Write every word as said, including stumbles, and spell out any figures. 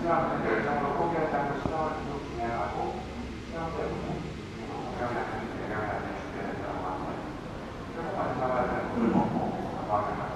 수영은 열정으로 포기하지 수영을 계속 진행하고 수영 때문에 공연을 하는 대량을 하는 주제를 들어가고 그리고 마지막으로 물 먹고 건강을